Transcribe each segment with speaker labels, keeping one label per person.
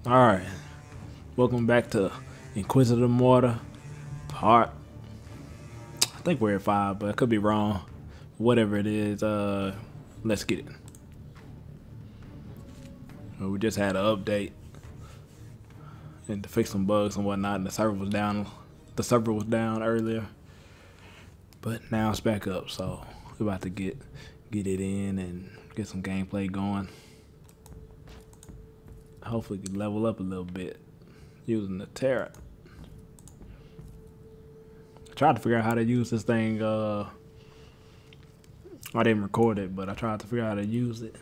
Speaker 1: Alright, welcome back to Inquisitor Mortar part. I think we're at 5, but I could be wrong. Whatever it is, let's get it. We just had an update and to fix some bugs and whatnot, and the server was down. The server was down earlier, but now it's back up, so we're about to get it in and get some gameplay going. Hopefully we can level up a little bit using the turret. I tried to figure out how to use this thing. I didn't record it, but I tried to figure out how to use it.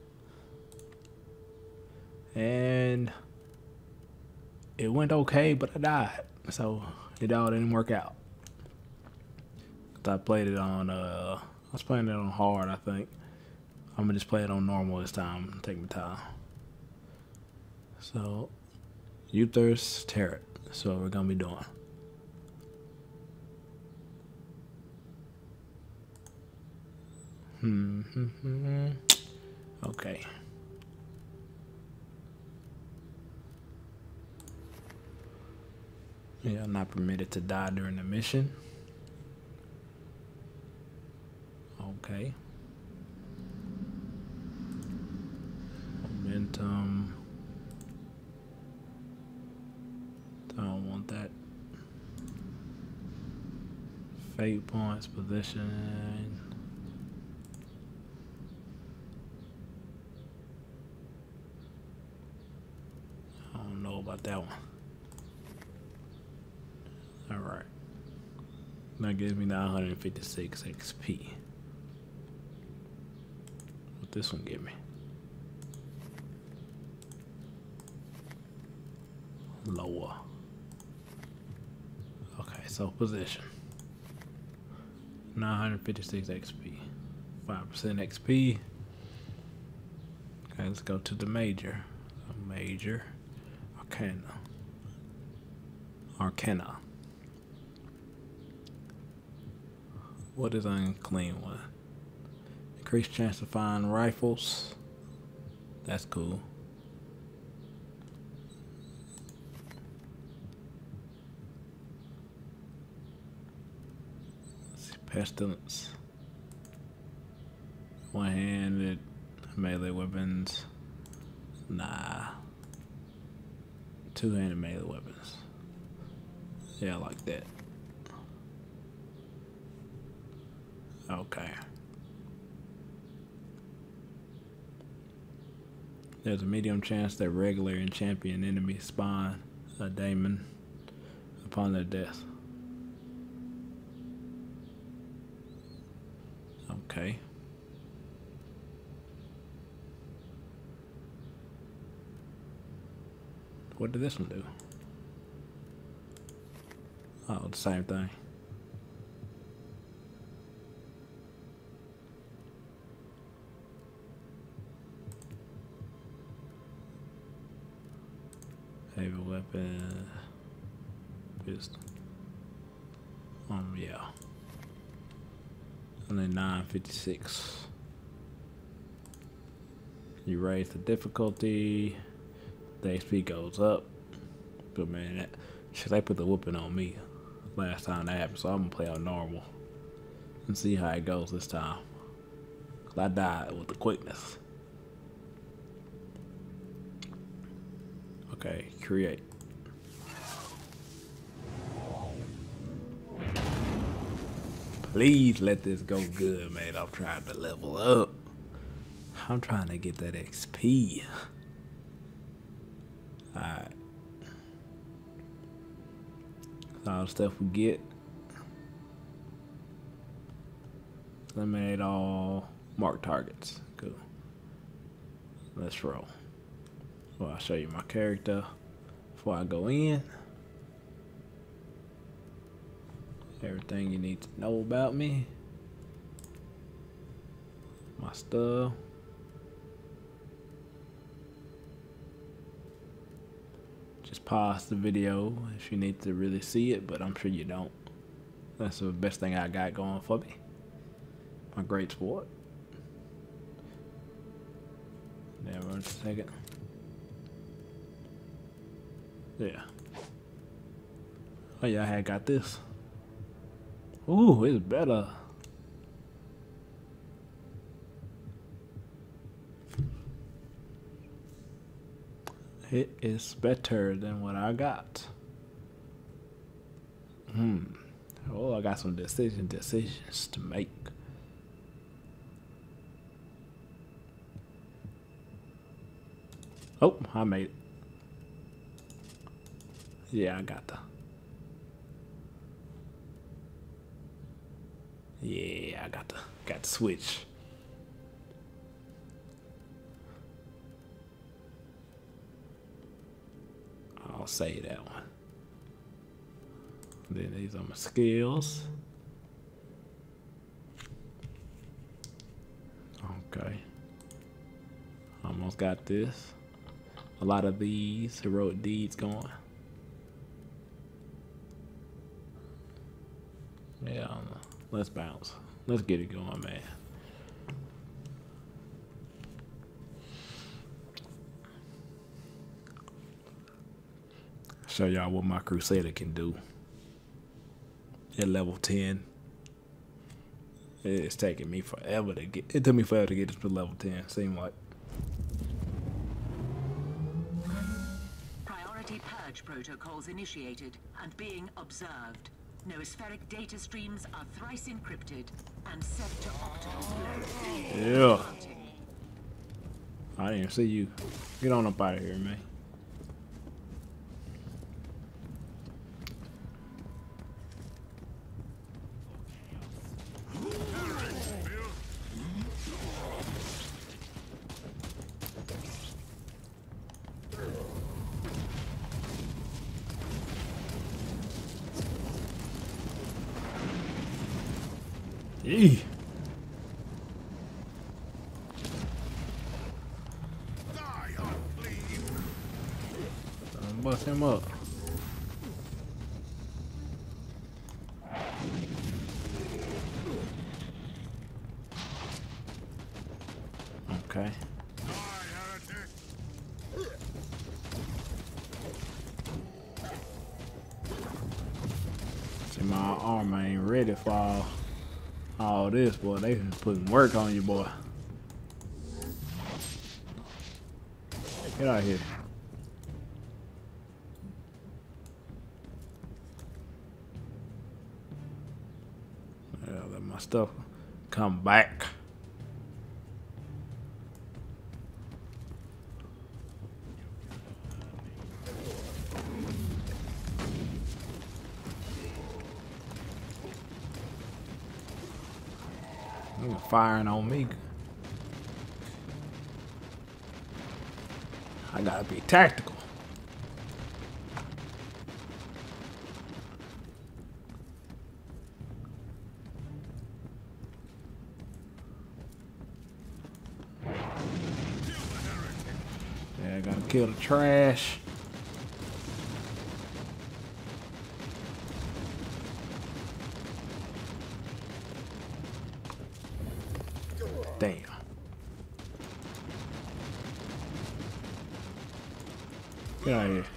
Speaker 1: And it went okay, but I died. So it all didn't work out. I played it on, I was playing it on hard, I think. I'm gonna just play it on normal this time, take my time. So, Uther's Turret, that's what we're gonna be doing. Okay. Yeah, I'm not permitted to die during the mission. Okay. Momentum. I don't want that. Fate points, position. I don't know about that one. Alright. That gives me 956 XP. What this one give me? Lower. Okay, so position. 956 XP. 5% XP. Okay, let's go to the major. Major. Arcana. What is unclean one? Increased chance to find rifles. That's cool. Let's see, pestilence. One-handed melee weapons. Nah. Two-handed melee weapons. Yeah, I like that. Okay. There's a medium chance that regular and champion enemies spawn a daemon upon their death. Okay. What did this one do? Oh, the same thing. Heavy weapon. Pistol. Yeah. And then 956. You raise the difficulty. The XP goes up. But man, they put the whooping on me last time that happened, so I'm gonna play on normal and see how it goes this time. Cause I died with the quickness. Okay, create. Please let this go good, man. I'm trying to level up. I'm trying to get that XP. Alright. All the stuff we get. Eliminate all marked targets. Cool. Let's roll. So I'll show you my character before I go in. Everything you need to know about me. My stuff. Just pause the video if you need to really see it, but I'm sure you don't. That's the best thing I got going for me. My great sport. Never a second. Yeah. Oh yeah, I had got this. Ooh, it's better. It is better than what I got. Oh, I got some decisions to make. Oh, I made it. Yeah, I got the. Yeah, I got the switch. I'll say that one. Then these are my skills. Okay. Almost got this. A lot of these heroic deeds going. Yeah, let's bounce. Let's get it going, man. Show y'all what my Crusader can do. At level 10. It's taking me forever to get. It took me forever to get this to level 10. Seemed like.
Speaker 2: Priority purge protocols initiated and being observed. Noospheric data streams are thrice encrypted and set to octal flow.
Speaker 1: Yeah. I didn't even see you. Get on up out of here, man. Yee. Bust him up. Okay. See, my armor ain't ready for all this, boy. They been putting work on you, boy. Get out of here. Yeah, let my stuff come back. They're firing on me. I gotta be tactical. Yeah, I gotta kill the trash. Damn. Get out of here.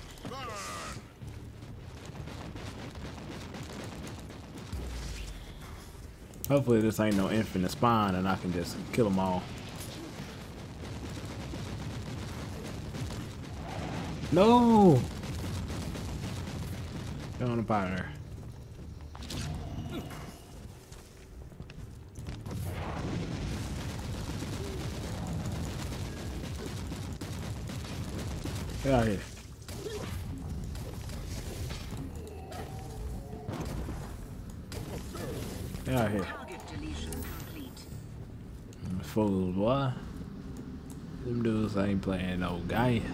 Speaker 1: Hopefully this ain't no infinite spawn and I can just kill them all. No! Get on up out of there. Get out of here. Get out of here.
Speaker 2: Target deletion complete.
Speaker 1: Fools, boy. Them dudes ain't playing no game.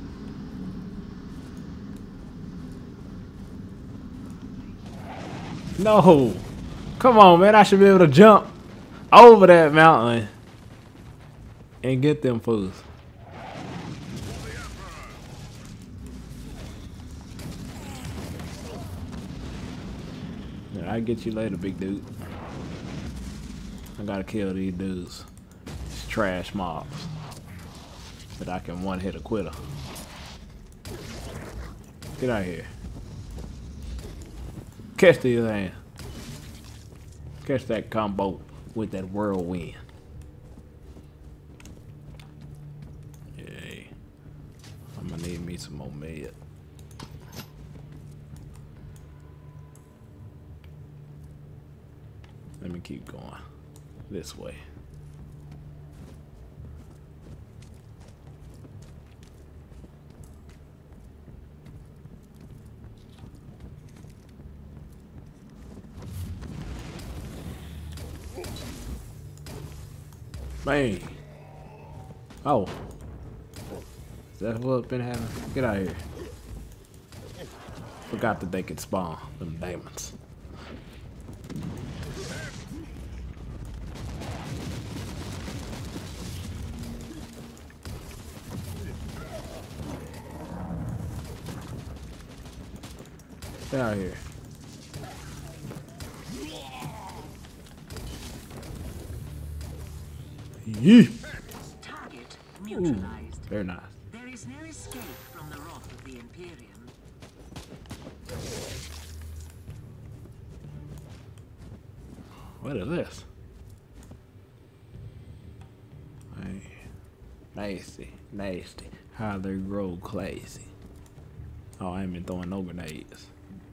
Speaker 1: No! Come on, man. I should be able to jump over that mountain and get them fools. Yeah, I'll get you later, big dude. I gotta kill these dudes. These trash mobs. That I can one hit a quitter. Get out of here. Catch these hands. Catch that combo with that whirlwind. Yay. I'm gonna need me some more med. Let me keep going this way. Man. Oh. Is that what's been happening? Get out of here. Forgot that they could spawn them demons. Get out of here. Yee.
Speaker 2: Target neutralized.
Speaker 1: Very nice.
Speaker 2: There is no escape from the wrath of the Imperium.
Speaker 1: What is this? Hey. Nasty, nasty. How they grow crazy. Oh, I ain't been throwing no grenades.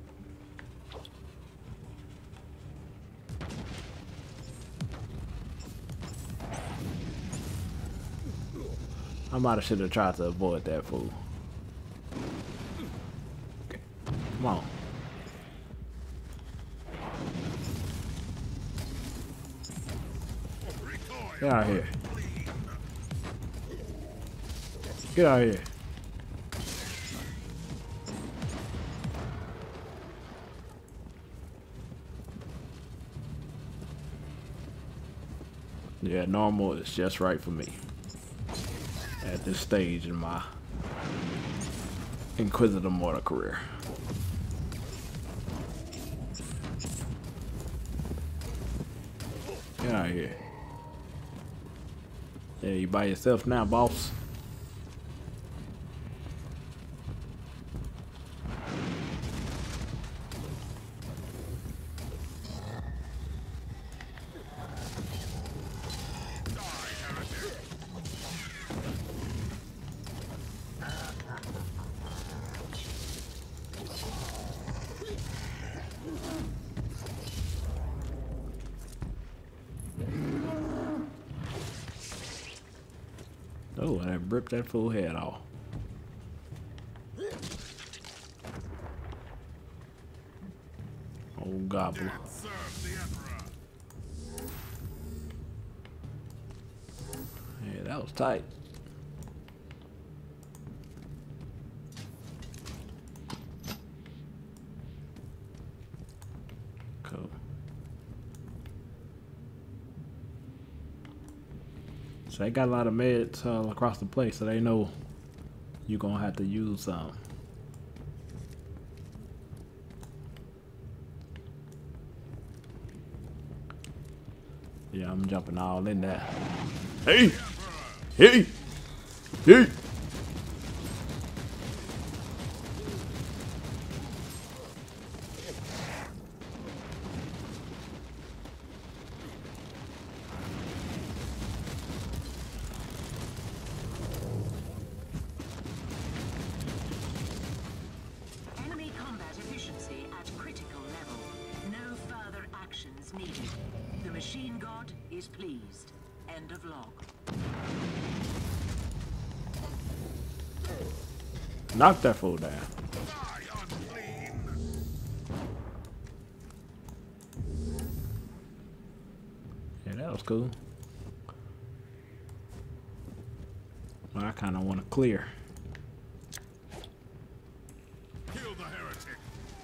Speaker 1: I might have should have tried to avoid that fool. Okay. Come on. Get out of here. Get out of here. Yeah, normal is just right for me. At this stage in my Inquisitor Mortar career. Get out of here. Yeah, you by yourself now, boss. Oh, and I ripped that fool head off. Oh, gobbler. Yeah, that was tight. Cool. So they got a lot of meds across the place, so they know you're gonna have to use some. Yeah, I'm jumping all in that. Hey! Hey! Hey!
Speaker 2: Enemy combat efficiency at critical level. No further actions needed. The machine god is pleased. End of log.
Speaker 1: Knock that fool down. Yeah, that was cool. But I kind of want to clear.
Speaker 3: Kill the heretic.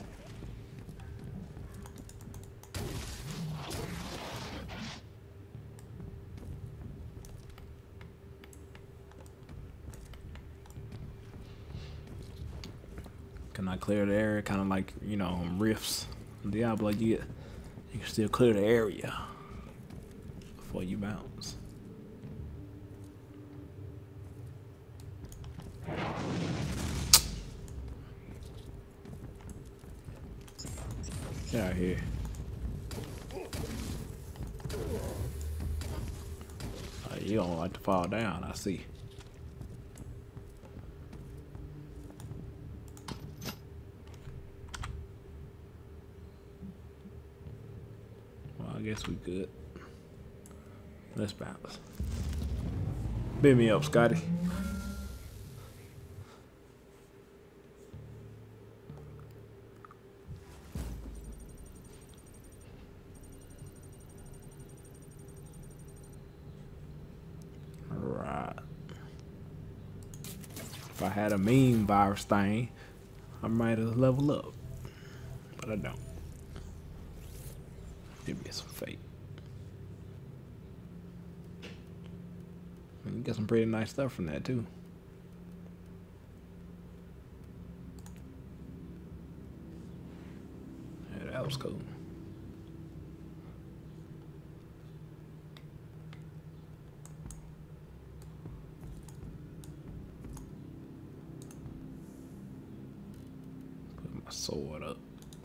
Speaker 1: Can I clear the area? Kind of like, you know, rifts. In Diablo, you can still clear the area before you bounce. Get out here. You don't like to fall down, I see. Well, I guess we good. Let's bounce. Beat me up, Scotty. Right. If I had a mean virus thing, I might have leveled up. But I don't. Give me some fate. You get some pretty nice stuff from that too. Yeah, that was cool. Put my sword up.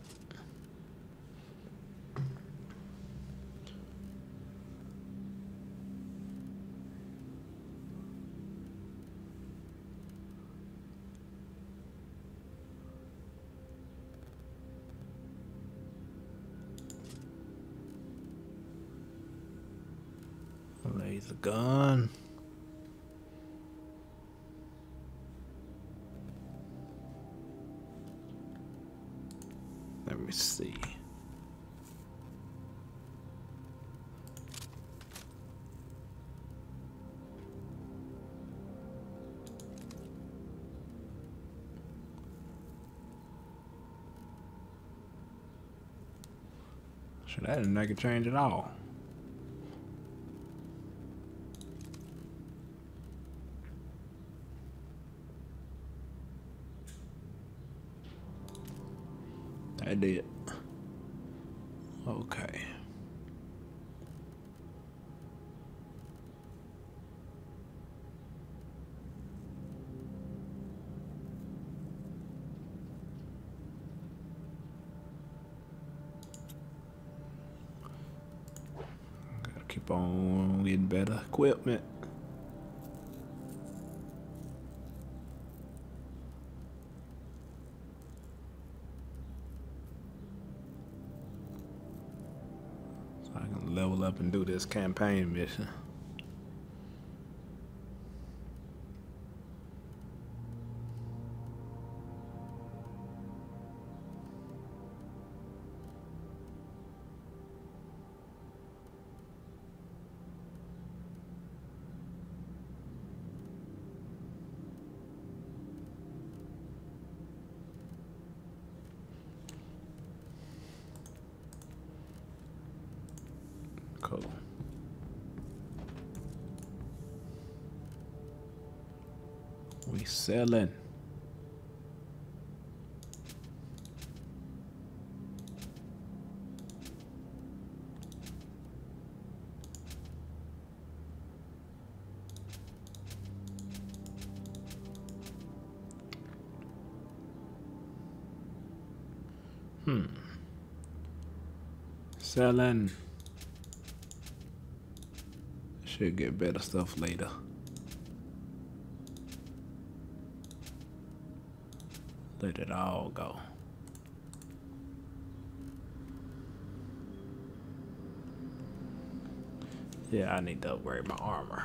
Speaker 1: Laser gun. Let me see. Sure, that didn't make a change at all. I did. Okay. Gotta keep on getting better equipment. I can level up and do this campaign mission. Cool. We selling. Selling. Should get better stuff later. Let it all go. Yeah, I need to upgrade my armor.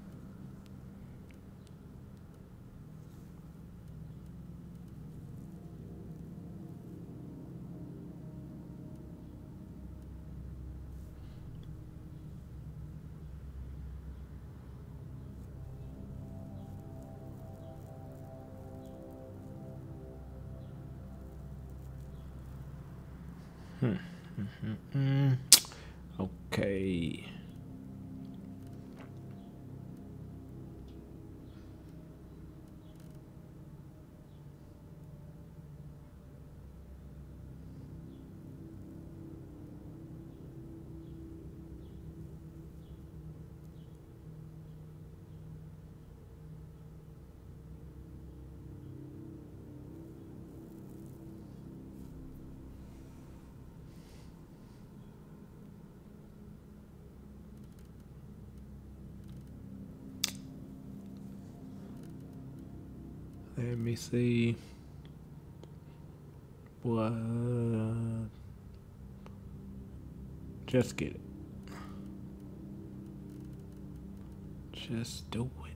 Speaker 1: Okay. Let me see. What? Just get it. Just do it.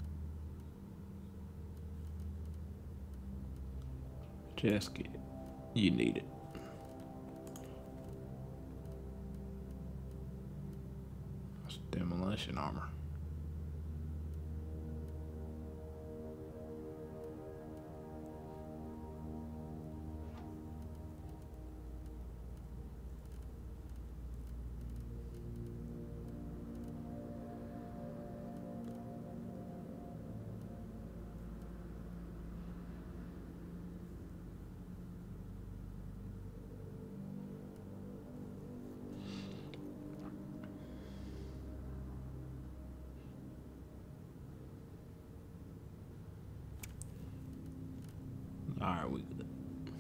Speaker 1: Just get it. You need it. That's demolition armor. Alright, we good.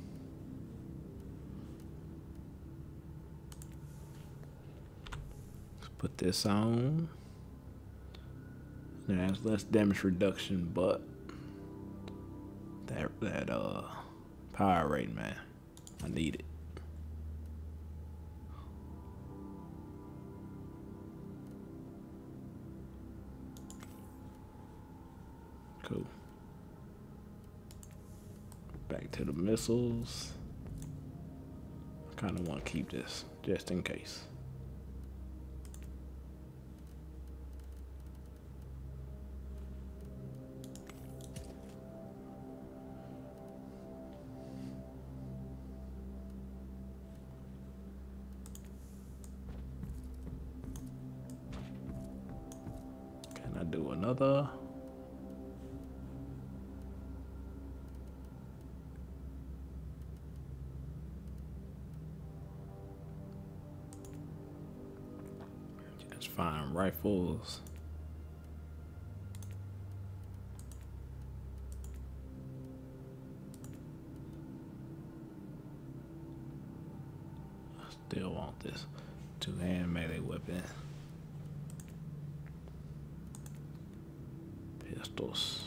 Speaker 1: Let's put this on. It has less damage reduction, but that power rate, man, I need it. Cool. Back to the missiles. I kind of want to keep this just in case. Can I do another? Find rifles. I still want this two-hand melee weapon. Pistols.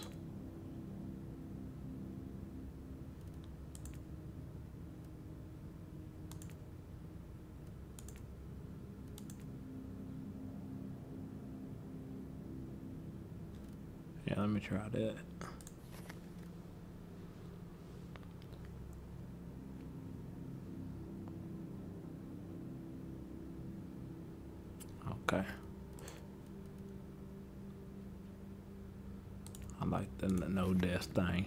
Speaker 1: Yeah, let me try that. Okay. I like the no death thing.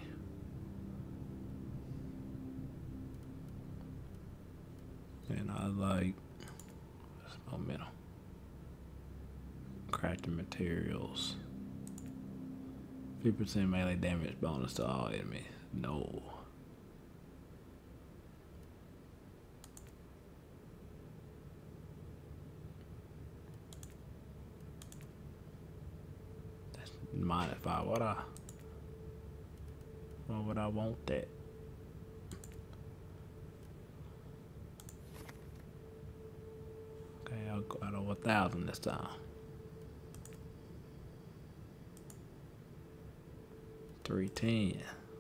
Speaker 1: And I like this momentum. Crafting materials. 50% melee damage bonus to all enemies. No. That's modify. Why would I want that? Okay, I'll go out over 1,000 this time. 310.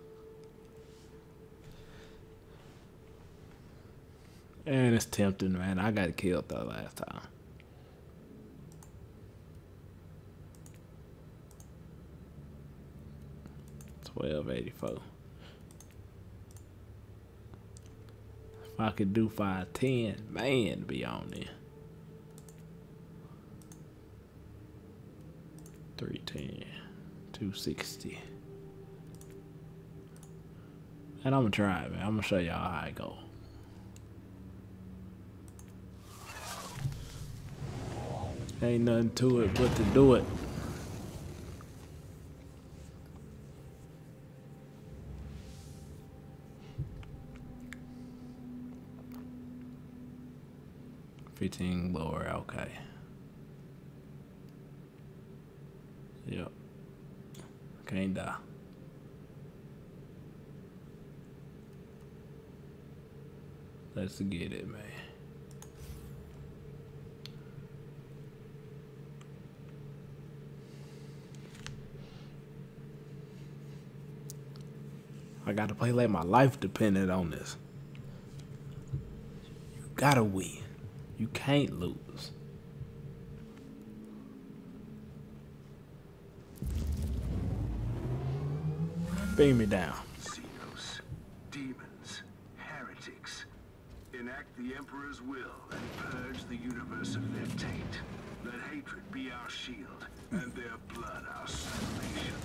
Speaker 1: And it's tempting, man. I got killed the last time. $12.84. If I could do 510, man, be on there. 310, 260. And I'm gonna try it, man. I'm gonna show y'all how it go. Ain't nothing to it but to do it. $15 lower, okay. Yep. Can't die. Let's get it, man. I gotta play like my life depended on this. You gotta win. You can't lose. Beam me down.
Speaker 3: Xenos, demons, heretics. Enact the Emperor's will and purge the universe of their taint. Let hatred be our shield, and their blood our salvation.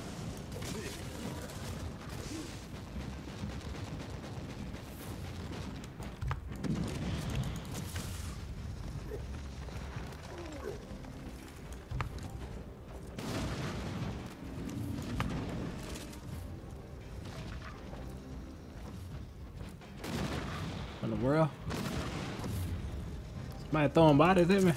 Speaker 1: In the world? Somebody throwing bodies at me?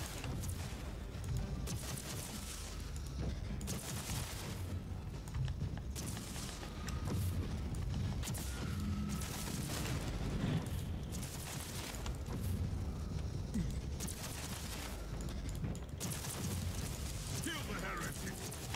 Speaker 3: Kill the heretic!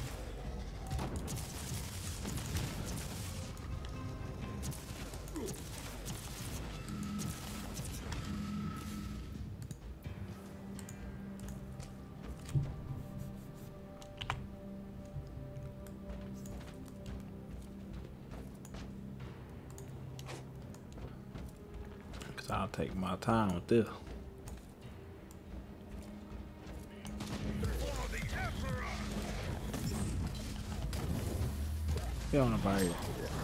Speaker 1: Cause I'll take my time with this.
Speaker 3: For the Emperor!
Speaker 1: Get on up out here.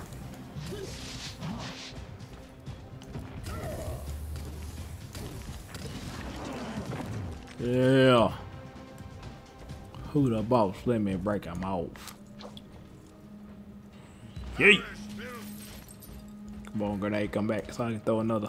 Speaker 1: Yeah. Who the boss? Let me break him off. Yeet. Come on, grenade, come back so I can throw another.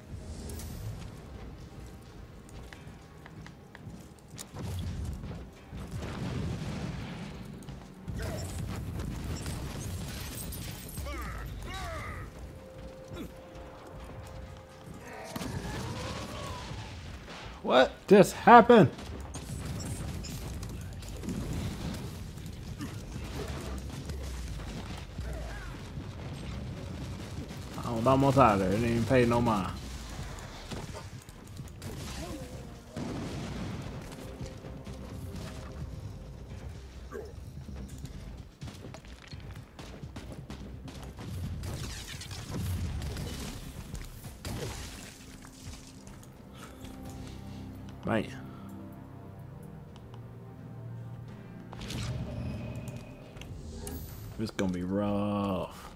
Speaker 1: What just happened? I'm almost out of there. It didn't even pay no mind. Man. It's gonna be rough.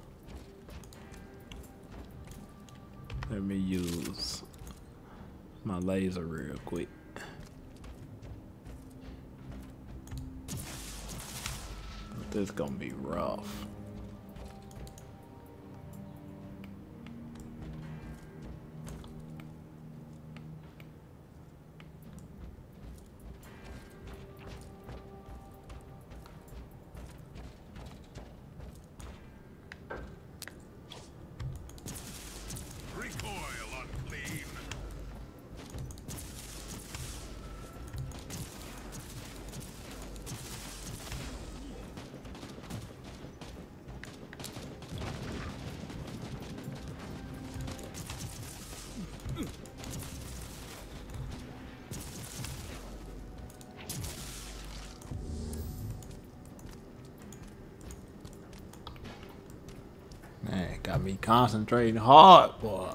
Speaker 1: Let me use my laser real quick. This gonna be rough.
Speaker 3: Recoil, unclean!
Speaker 1: Man, got me concentrating hard, boy.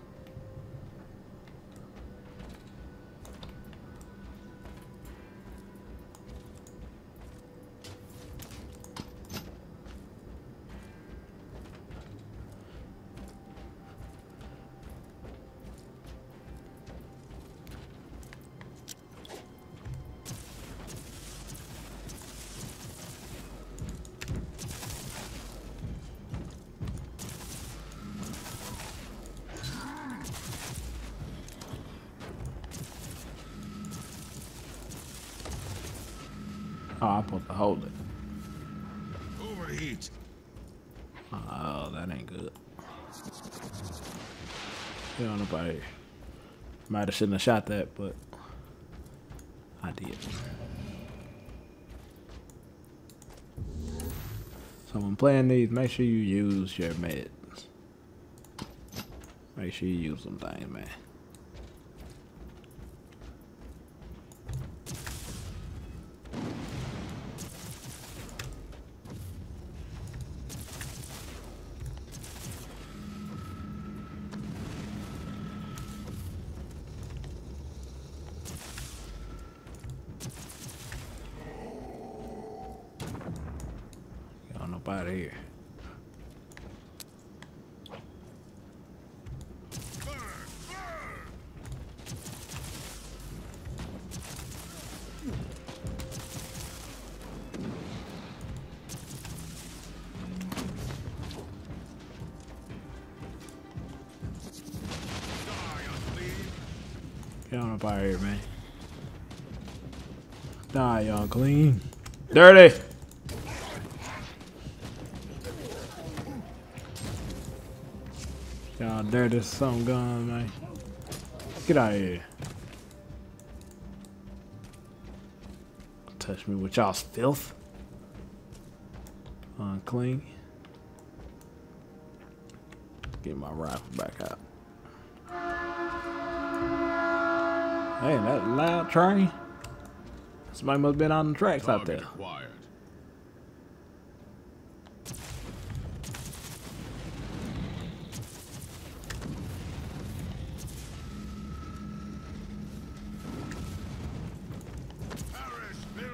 Speaker 1: Oh, I'm supposed to hold it.
Speaker 3: Overheat!
Speaker 1: Oh, that ain't good. Get on up out here. Might have shouldn't have shot that, but I did. So when playing these, make sure you use your meds. Make sure you use them things, man. Get on up out of here. Get on up out of here, man. Die, y'all clean. Dirty! Y'all dirty some gun, man. Get out of here. Touch me with y'all's filth. Unclean. Get my rifle back out. Hey, that loud train. Somebody must have been on the tracks out there.
Speaker 4: Acquired. Perish, build.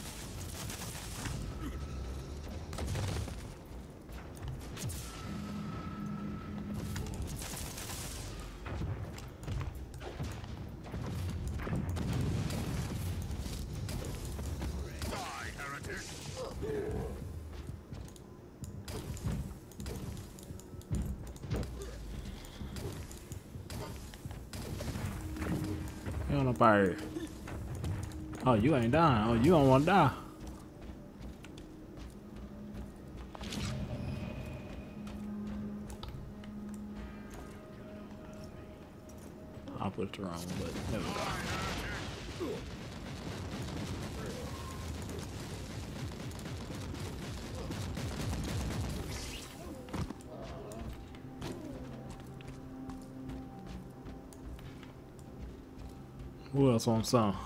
Speaker 4: Die, heretic.
Speaker 1: Get on up out of here. Oh, you ain't dying. Oh, you don't want to die. I'll put it wrong, but there we go. Who else on some?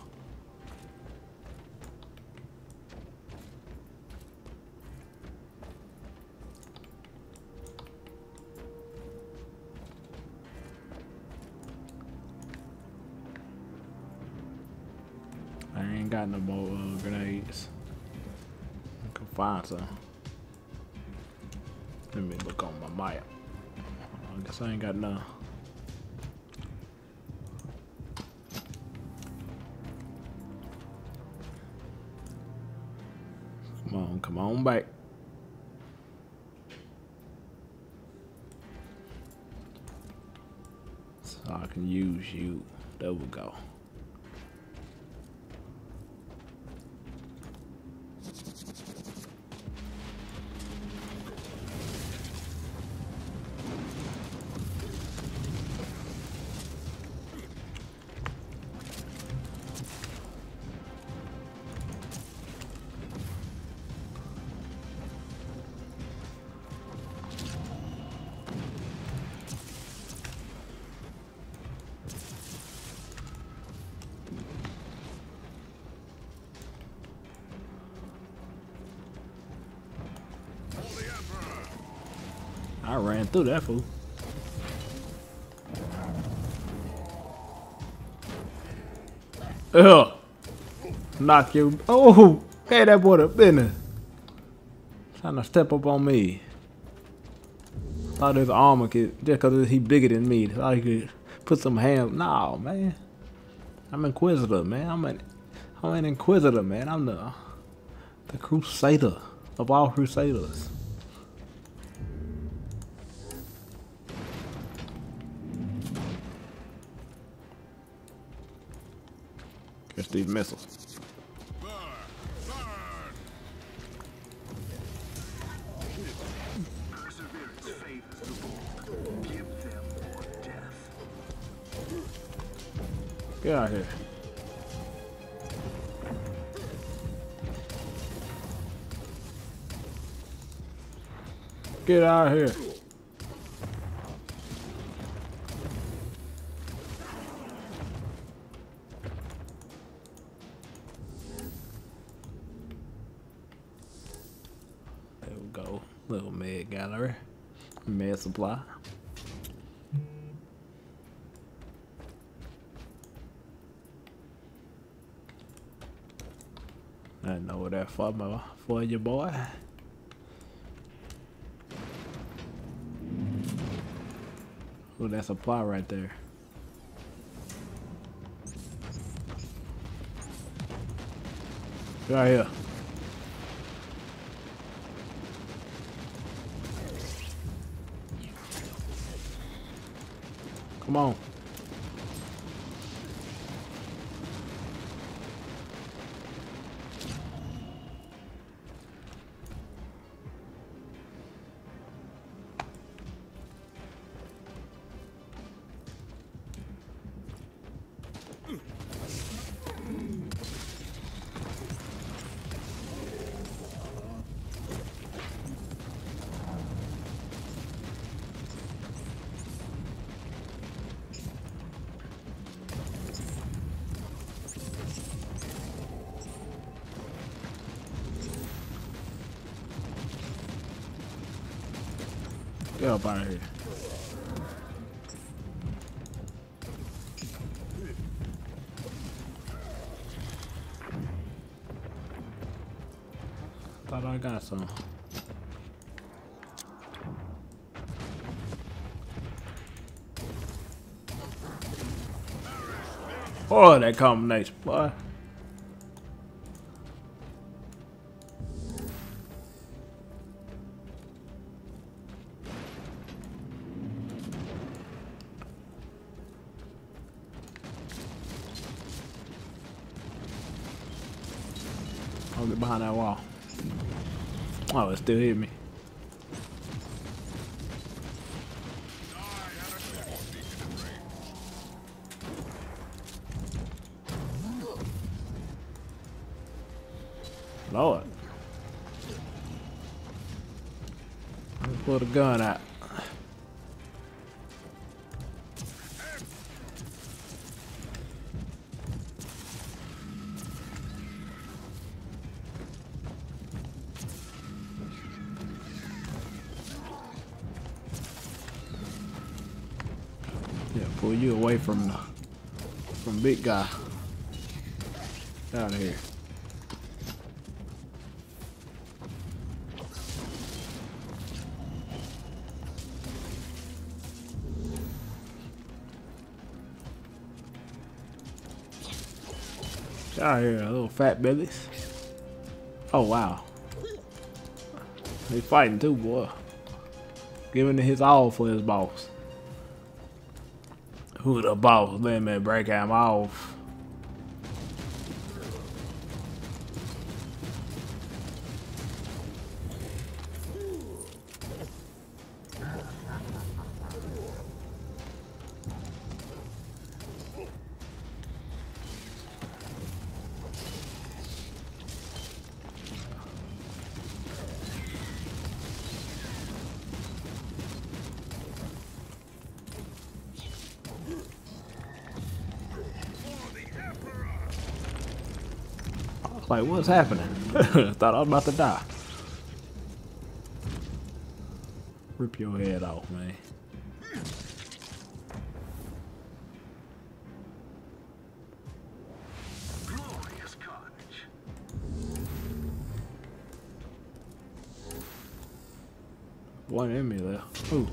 Speaker 1: I ain't got no more grenades. I can find some. Let me look on my map. I guess I ain't got none. Come on back. So I can use you. There we go. I ran through that fool. Ugh. Knock you. Oh, hey, that boy the business. Trying to step up on me. Thought his armor could, just because he bigger than me, thought he could put some hands. No, man. I'm Inquisitor, man. I'm an Inquisitor, man. I'm the Crusader of all Crusaders. Catch these missiles.
Speaker 4: Burn! Burn!
Speaker 3: Perseverance favors the bold. Give them more death.
Speaker 1: Get out of here. Get out of here. artillery. Med supply. I know that for your boy. Oh, that supply right there. Right here. Come on. Get up out of here. Thought I got some. Oh, that combination, boy. I'll get behind that wall. Oh, it still hit me. Lord. Let's pull the gun out. Yeah, pull you away from big guy. Get out of here. Get out of here, little fat bellies. Oh wow. He's fighting too, boy. Giving his all for his boss. Who the boss? Let me break him off. Like, what's happening? Thought I was about to die. Rip your head off, man.
Speaker 3: Glorious carnage.
Speaker 1: One enemy left. Ooh.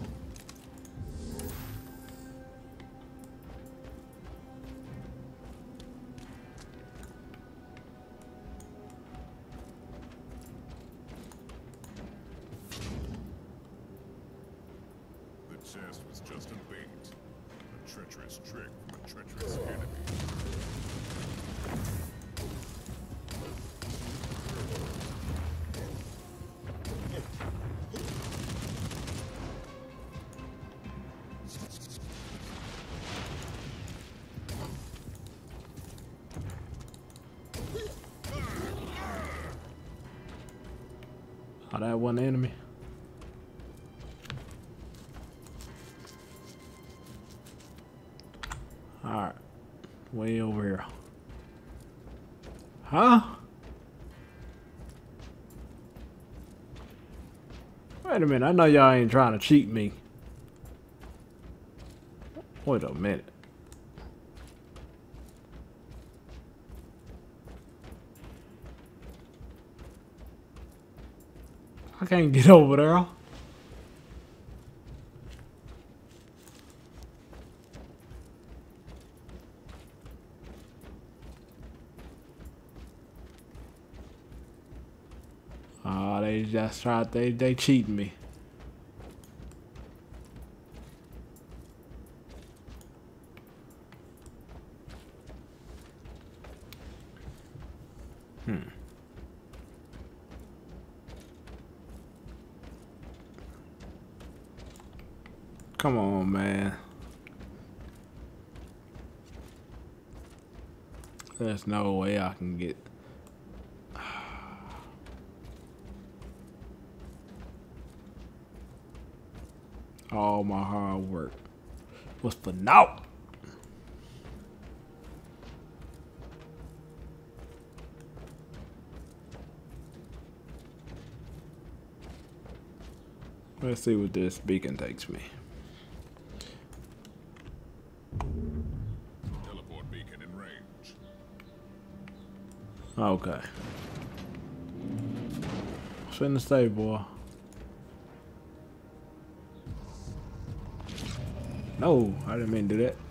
Speaker 4: The chest was just a bait. A treacherous trick from a treacherous enemy.
Speaker 1: Oh, that one enemy. Alright. Way over here. Huh? Wait Wait a minute, I know y'all ain't trying to cheat me. Wait a minute. I can't get over there. Oh, they just tried, they cheating me. Come on, man. There's no way I can get. All my hard work was for naught. Let's see what this beacon takes me.
Speaker 4: Teleport beacon in range.
Speaker 1: Okay. What's in the stay, boy? No, I didn't mean to do that.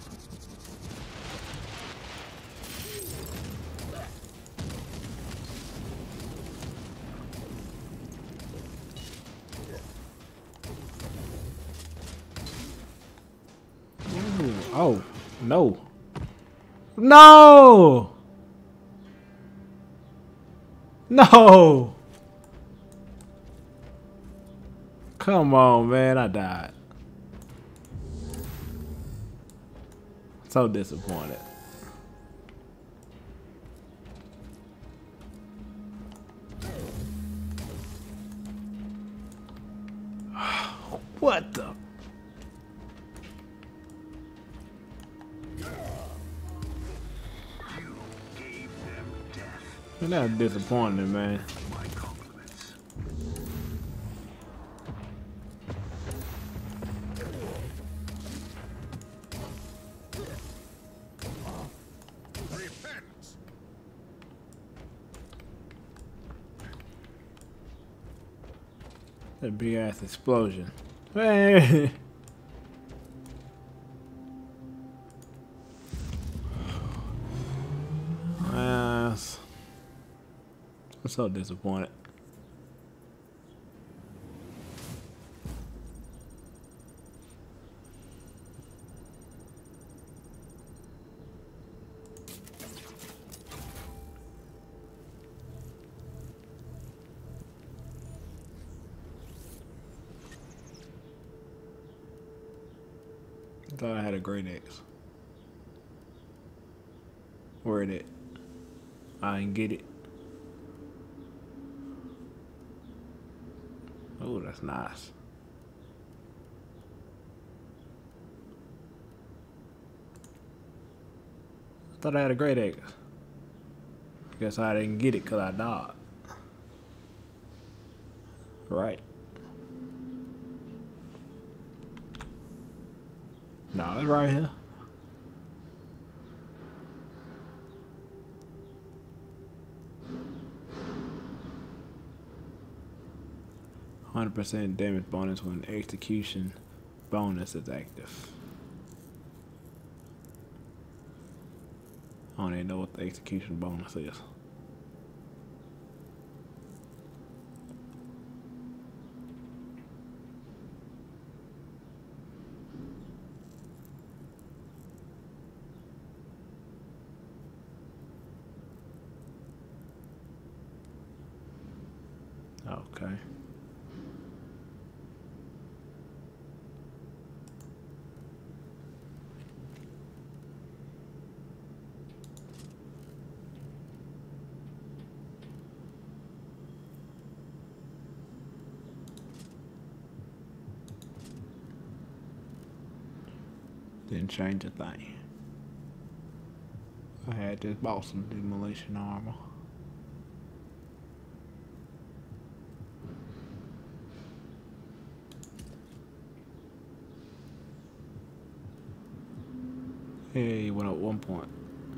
Speaker 1: Ooh, oh, no. No! No! Come on, man, I died. So disappointed. What the?
Speaker 3: You gave them death.
Speaker 1: Man, that's disappointing, man.
Speaker 3: My compliments.
Speaker 4: Repent!
Speaker 1: That big ass explosion. Hey! Yes. I'm so disappointed. I thought I had a great X. Where it at? I didn't get it. Oh, that's nice. I thought I had a great X. Guess I didn't get it because I died. Right. No, it's right here. %, damage bonus when execution bonus is active. I don't even know what the execution bonus is. Okay. Didn't change a thing. I had just bought some demolition armor. Yeah, he went up 1 point.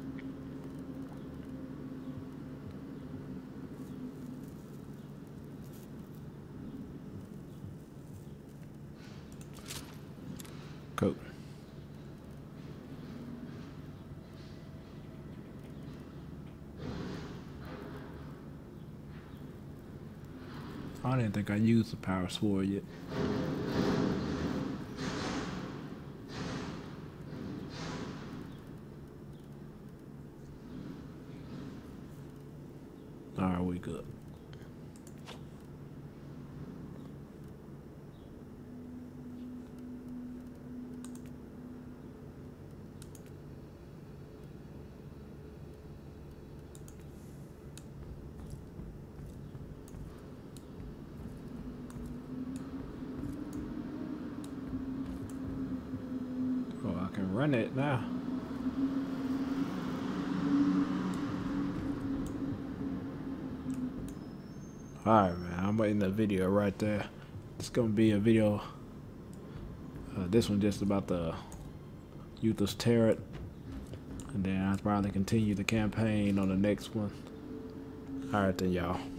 Speaker 1: Cool. I didn't think I used the power sword yet. Alright, we good. Oh, I can run it now. Alright, man, I'm ending the video right there. It's gonna be a video. This one just about the Euthas Turret. And then I'll probably continue the campaign on the next one. Alright then, y'all.